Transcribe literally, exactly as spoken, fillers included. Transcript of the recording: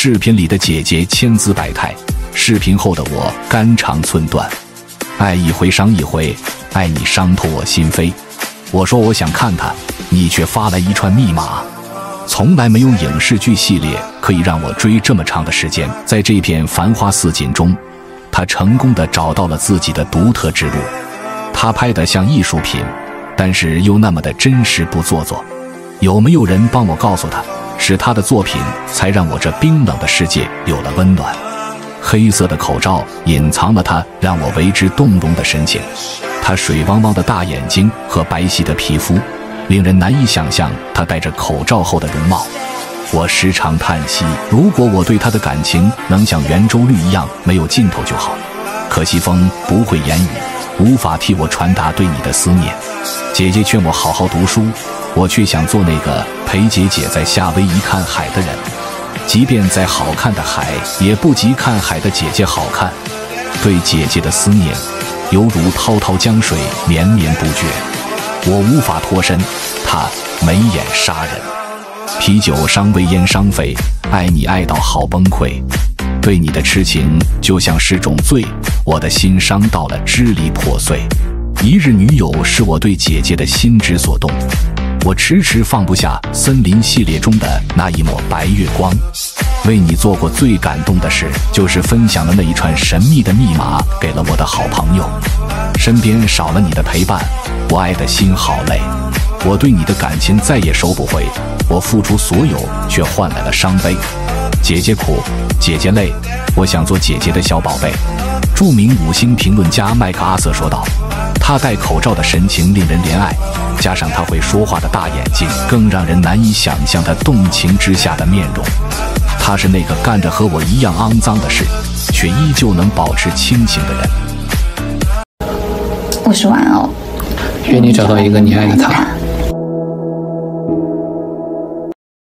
视频里的姐姐千姿百态，视频后的我肝肠寸断。爱一回伤一回，爱你伤透我心扉。我说我想看他，你却发来一串密码。从来没有影视剧系列可以让我追这么长的时间。在这片繁花似锦中，他成功地找到了自己的独特之路。他拍得像艺术品，但是又那么的真实不做作。有没有人帮我告诉他，是他的作品才让我这冰冷的世界有了温暖？黑色的口罩隐藏了他让我为之动容的神情，他水汪汪的大眼睛和白皙的皮肤，令人难以想象他戴着口罩后的容貌。我时常叹息，如果我对他的感情能像圆周率一样没有尽头就好。可惜风不会言语，无法替我传达对你的思念。姐姐劝我好好读书，我却想做那个陪姐姐在夏威夷看海的人。即便再好看的海，也不及看海的姐姐好看。对姐姐的思念犹如滔滔江水，绵绵不绝。我无法脱身，她眉眼杀人。啤酒伤胃烟伤肺，爱你爱到好崩溃。对你的痴情就像是种罪，我的心伤到了支离破碎。一日女友是我对姐姐的心之所动，我迟迟放不下森林系列中的那一抹白月光。为你做过最感动的事，就是分享了那一串神秘的密码给了我的好朋友。身边少了你的陪伴，我爱的心好累。我对你的感情再也收不回，我付出所有却换来了伤悲。姐姐苦，姐姐累，我想做姐姐的小宝贝。著名五星评论家麦克阿瑟说道，他戴口罩的神情令人怜爱，加上他会说话的大眼睛，更让人难以想象他动情之下的面容。他是那个干着和我一样肮脏的事，却依旧能保持清醒的人。 我是玩偶， 愿你找到一个你爱的他。